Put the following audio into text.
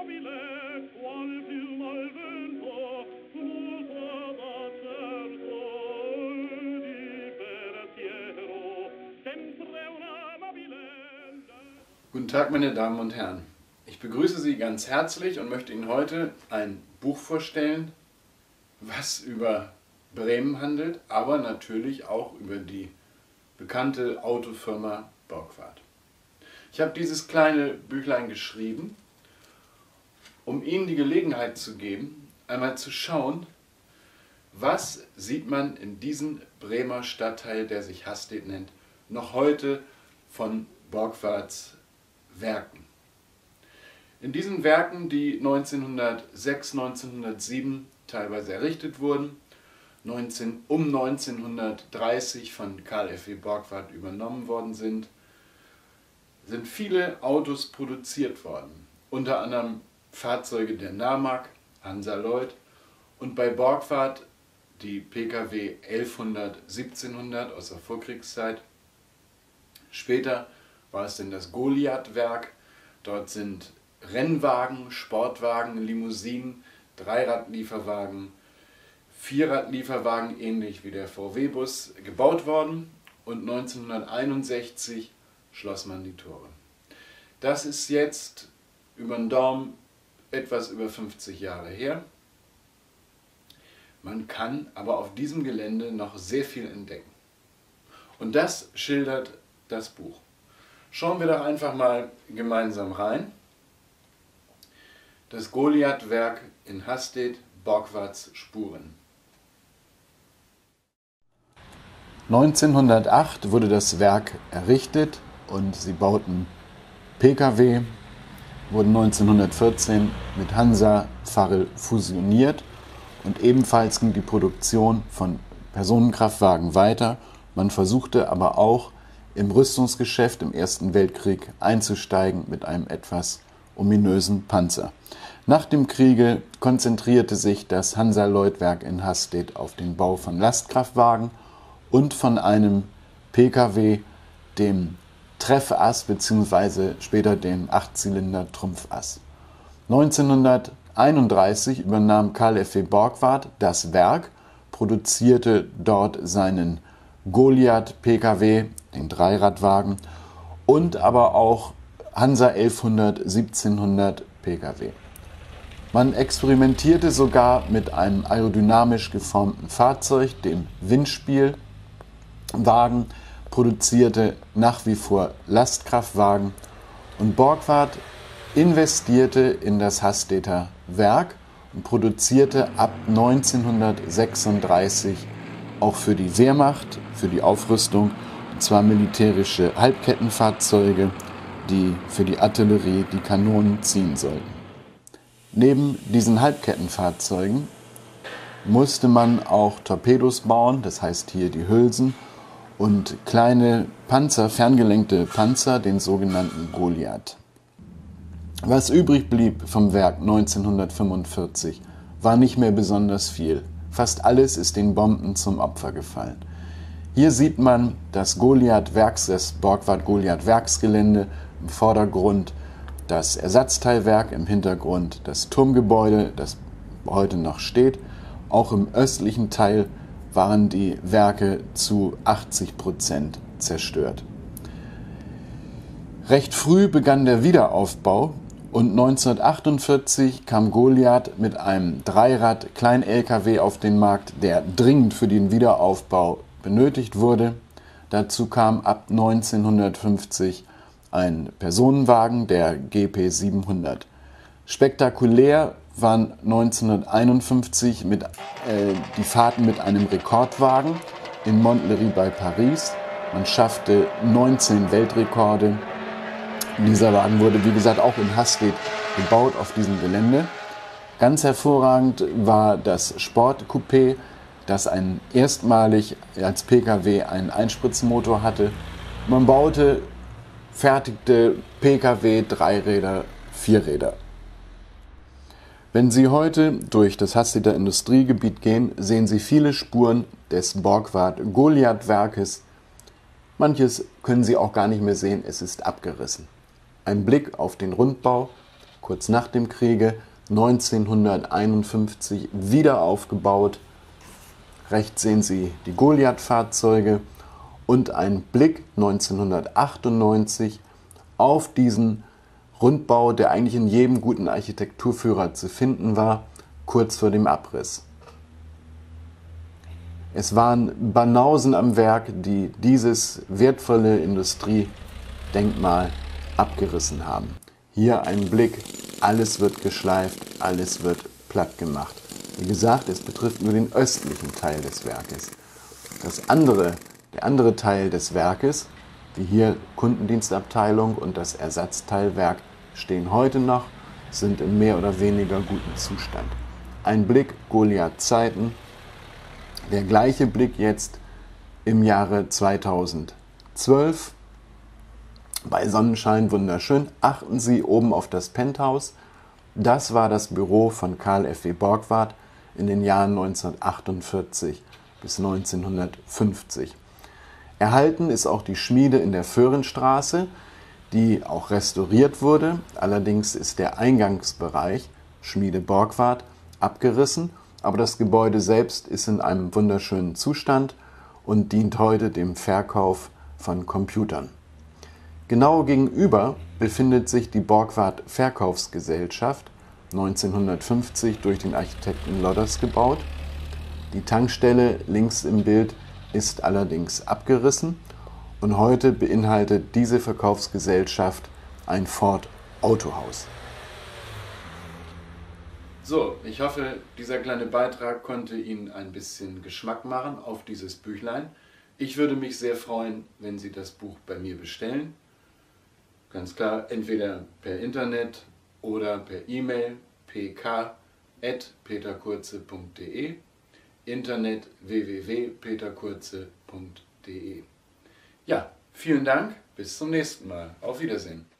Guten Tag, meine Damen und Herren. Ich begrüße Sie ganz herzlich und möchte Ihnen heute ein Buch vorstellen, was über Bremen handelt, aber natürlich auch über die bekannte Autofirma Borgward. Ich habe dieses kleine Büchlein geschrieben, um Ihnen die Gelegenheit zu geben, einmal zu schauen, was sieht man in diesem Bremer Stadtteil, der sich Hastedt nennt, noch heute von Borgwards Werken. In diesen Werken, die 1906, 1907 teilweise errichtet wurden, um 1930 von Karl F.W. Borgward übernommen worden sind viele Autos produziert worden. Unter anderem Fahrzeuge der Namag, Hansa Lloyd und bei Borgward die Pkw 1100, 1700 aus der Vorkriegszeit. Später war es denn das Goliath-Werk. Dort sind Rennwagen, Sportwagen, Limousinen, Dreiradlieferwagen, Vierradlieferwagen ähnlich wie der VW-Bus gebaut worden und 1961 schloss man die Tore. Das ist jetzt über den Daumen etwas über 50 Jahre her. Man kann aber auf diesem Gelände noch sehr viel entdecken. Und das schildert das Buch. Schauen wir doch einfach mal gemeinsam rein. Das Goliath-Werk in Hastedt, Borgwards Spuren. 1908 wurde das Werk errichtet und sie bauten Pkw, wurden 1914 mit Hansa Farrell fusioniert und ebenfalls ging die Produktion von Personenkraftwagen weiter. Man versuchte aber auch im Rüstungsgeschäft im Ersten Weltkrieg einzusteigen mit einem etwas ominösen Panzer. Nach dem Kriege konzentrierte sich das Hansa Lloyd Werk in Hastedt auf den Bau von Lastkraftwagen und von einem Pkw, dem Treffass bzw. später dem 8-Zylinder-Trumpfass. 1931 übernahm Karl F.W. Borgward das Werk, produzierte dort seinen Goliath Pkw, den Dreiradwagen und aber auch Hansa 1100, 1700 Pkw. Man experimentierte sogar mit einem aerodynamisch geformten Fahrzeug, dem Windspielwagen, produzierte nach wie vor Lastkraftwagen und Borgward investierte in das Hastedter Werk und produzierte ab 1936 auch für die Wehrmacht, für die Aufrüstung, und zwar militärische Halbkettenfahrzeuge, die für die Artillerie die Kanonen ziehen sollten. Neben diesen Halbkettenfahrzeugen musste man auch Torpedos bauen, das heißt hier die Hülsen, und kleine Panzer, ferngelenkte Panzer, den sogenannten Goliath. Was übrig blieb vom Werk 1945, war nicht mehr besonders viel. Fast alles ist den Bomben zum Opfer gefallen. Hier sieht man das Goliath-Werks, das Borgward-Goliath-Werksgelände im Vordergrund, das Ersatzteilwerk im Hintergrund, das Turmgebäude, das heute noch steht. Auch im östlichen Teil waren die Werke zu 80% zerstört. Recht früh begann der Wiederaufbau und 1948 kam Goliath mit einem Dreirad-Klein-LKW auf den Markt, der dringend für den Wiederaufbau benötigt wurde. Dazu kam ab 1950 ein Personenwagen, der GP 700. Spektakulär waren 1951 die Fahrten mit einem Rekordwagen in Montlhéry bei Paris. Man schaffte 19 Weltrekorde. Dieser Wagen wurde, wie gesagt, auch in Hastedt gebaut auf diesem Gelände. Ganz hervorragend war das Sportcoupé, das erstmalig als Pkw einen Einspritzmotor hatte. Man fertigte Pkw, Dreiräder, Vierräder. Wenn Sie heute durch das Hastedter Industriegebiet gehen, sehen Sie viele Spuren des Borgward-Goliath-Werkes. Manches können Sie auch gar nicht mehr sehen, es ist abgerissen. Ein Blick auf den Rundbau, kurz nach dem Kriege 1951 wieder aufgebaut. Rechts sehen Sie die Goliath-Fahrzeuge und ein Blick 1998 auf diesen Rundbau, der eigentlich in jedem guten Architekturführer zu finden war, kurz vor dem Abriss. Es waren Banausen am Werk, die dieses wertvolle Industriedenkmal abgerissen haben. Hier ein Blick, alles wird geschleift, alles wird platt gemacht. Wie gesagt, es betrifft nur den östlichen Teil des Werkes. Der andere Teil des Werkes, wie hier Kundendienstabteilung und das Ersatzteilwerk, stehen heute noch, sind in mehr oder weniger gutem Zustand. Ein Blick Goliath-Zeiten, der gleiche Blick jetzt im Jahre 2012. Bei Sonnenschein wunderschön. Achten Sie oben auf das Penthouse. Das war das Büro von Carl F.W. Borgward in den Jahren 1948 bis 1950. Erhalten ist auch die Schmiede in der Föhrenstraße, die auch restauriert wurde. Allerdings ist der Eingangsbereich Schmiede Borgward abgerissen, aber das Gebäude selbst ist in einem wunderschönen Zustand und dient heute dem Verkauf von Computern. Genau gegenüber befindet sich die Borgward Verkaufsgesellschaft, 1950 durch den Architekten Lodders gebaut. Die Tankstelle links im Bild ist allerdings abgerissen und heute beinhaltet diese Verkaufsgesellschaft ein Ford Autohaus. So, ich hoffe, dieser kleine Beitrag konnte Ihnen ein bisschen Geschmack machen auf dieses Büchlein. Ich würde mich sehr freuen, wenn Sie das Buch bei mir bestellen. Ganz klar, entweder per Internet oder per E-Mail pk@peterkurze.de, Internet www.peterkurze.de. Ja, vielen Dank, bis zum nächsten Mal. Auf Wiedersehen.